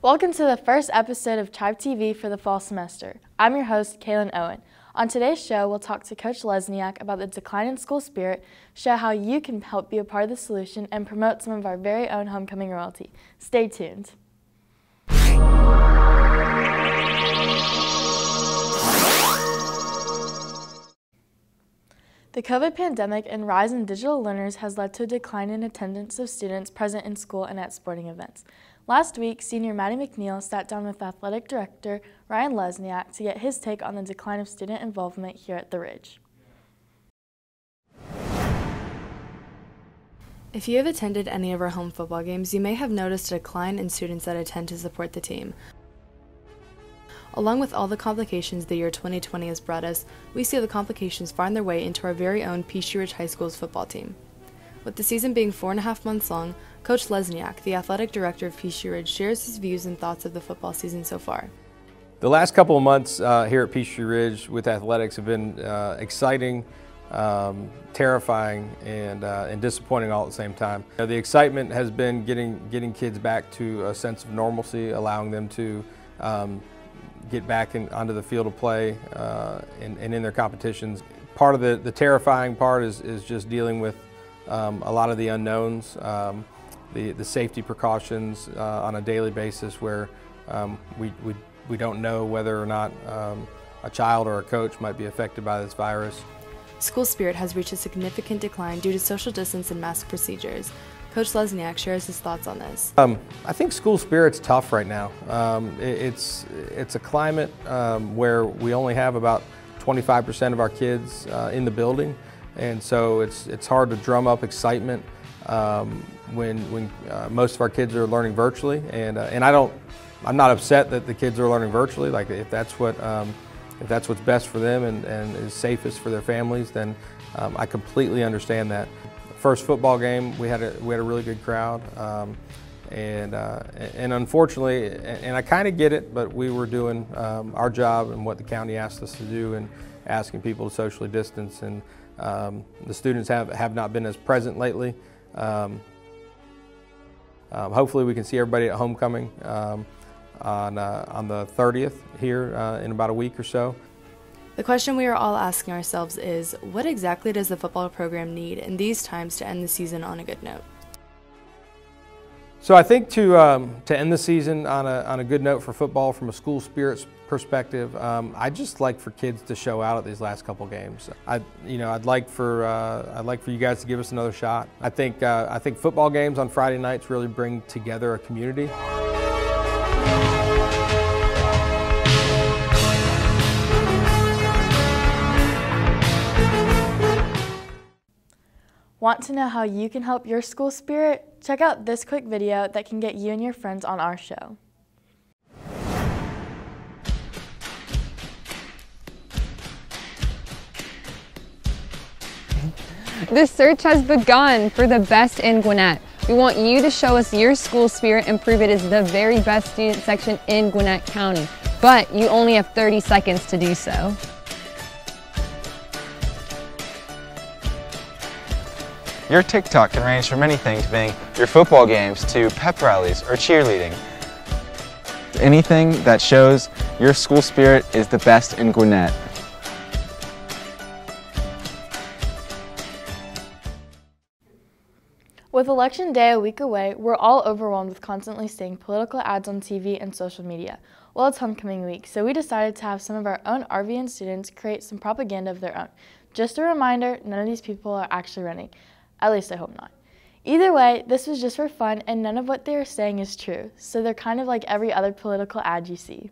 Welcome to the first episode of Tribe TV for the fall semester. I'm your host, Kaylin Owen. On today's show, we'll talk to Coach Lesniak about the decline in school spirit, show how you can help be a part of the solution, and promote some of our very own homecoming royalty. Stay tuned. The COVID pandemic and rise in digital learners has led to a decline in attendance of students present in school and at sporting events. Last week, senior Maddie McNeil sat down with athletic director Ryan Lesniak to get his take on the decline of student involvement here at the Ridge. If you have attended any of our home football games, you may have noticed a decline in students that attend to support the team. Along with all the complications the year 2020 has brought us, we see the complications find their way into our very own Peachtree Ridge High School's football team. With the season being 4.5 months long, Coach Lesniak, the athletic director of Peachtree Ridge, shares his views and thoughts of the football season so far. The last couple of months here at Peachtree Ridge with athletics have been exciting, terrifying, and disappointing all at the same time. The excitement has been getting kids back to a sense of normalcy, allowing them to get back onto the field of play and in their competitions. Part of the terrifying part is just dealing with a lot of the unknowns, the safety precautions on a daily basis where we don't know whether or not a child or a coach might be affected by this virus. School spirit has reached a significant decline due to social distance and mask procedures. Coach Lesniak shares his thoughts on this. I think school spirit's tough right now. It's a climate where we only have about 25% of our kids in the building, and so it's hard to drum up excitement when most of our kids are learning virtually. And I'm not upset that the kids are learning virtually. Like if that's what's best for them and is safest for their families, then I completely understand that. First football game, we had a really good crowd, and unfortunately, and I kind of get it, but we were doing our job and what the county asked us to do, and asking people to socially distance, and the students have not been as present lately. Hopefully, we can see everybody at homecoming on the 30th here in about a week or so. The question we are all asking ourselves is, what exactly does the football program need in these times to end the season on a good note? So I think to end the season on a good note for football from a school spirits perspective, I'd just like for kids to show out at these last couple games. I'd like for you guys to give us another shot. I think football games on Friday nights really bring together a community. Want to know how you can help your school spirit? Check out this quick video that can get you and your friends on our show. The search has begun for the best in Gwinnett. We want you to show us your school spirit and prove it is the very best student section in Gwinnett County. But you only have 30 seconds to do so. Your TikTok can range from anything to being your football games to pep rallies or cheerleading. Anything that shows your school spirit is the best in Gwinnett. With Election Day a week away, we're all overwhelmed with constantly seeing political ads on TV and social media. Well, it's homecoming week, so we decided to have some of our own RVN students create some propaganda of their own. Just a reminder, none of these people are actually running. At least I hope not. Either way, this was just for fun, and none of what they are saying is true, so they're kind of like every other political ad you see.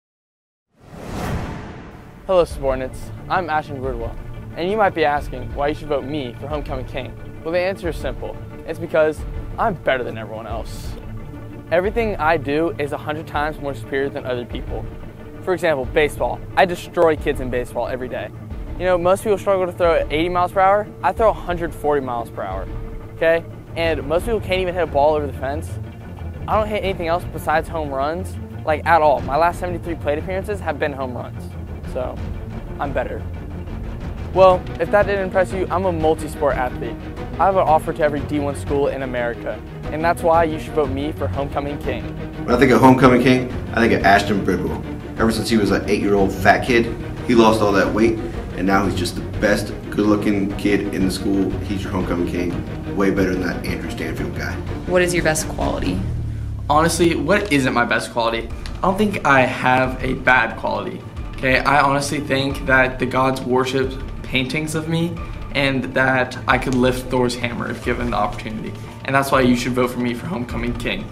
Hello subordinates, I'm Ashton Gridwell, and you might be asking why you should vote me for Homecoming King. Well, the answer is simple. It's because I'm better than everyone else. Everything I do is 100 times more superior than other people. For example, baseball. I destroy kids in baseball every day. You know, most people struggle to throw at 80 miles per hour. I throw 140 miles per hour, okay? And most people can't even hit a ball over the fence. I don't hit anything else besides home runs, like at all. My last 73 plate appearances have been home runs, so I'm better. Well, if that didn't impress you, I'm a multi-sport athlete. I have an offer to every D1 school in America, and that's why you should vote me for Homecoming King. When I think of Homecoming King, I think of Ashton Bridwell. Ever since he was an 8-year-old fat kid, he lost all that weight, and now he's just the best good-looking kid in the school. He's your Homecoming King, way better than that Andrew Stanfield guy. What is your best quality? Honestly, what isn't my best quality? I don't think I have a bad quality. Okay, I honestly think that the gods worship paintings of me and that I could lift Thor's hammer if given the opportunity. And that's why you should vote for me for Homecoming King.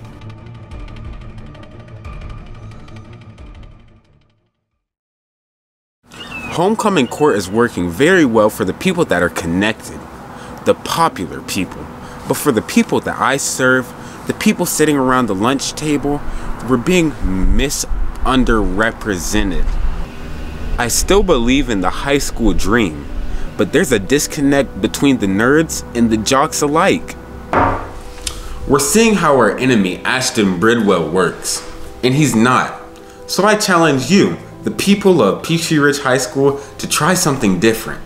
Homecoming Court is working very well for the people that are connected, the popular people. But for the people that I serve, the people sitting around the lunch table, we're being misunderrepresented. I still believe in the high school dream, but there's a disconnect between the nerds and the jocks alike. We're seeing how our enemy Ashton Bridwell works, and he's not. So I challenge you, the people of Peachtree Ridge High School, to try something different.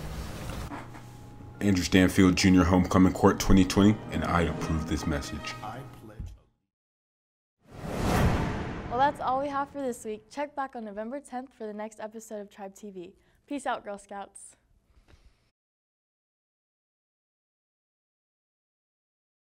Andrew Stanfield, Junior Homecoming Court 2020, and I approve this message. Well, that's all we have for this week. Check back on November 10th for the next episode of Tribe TV. Peace out, Girl Scouts.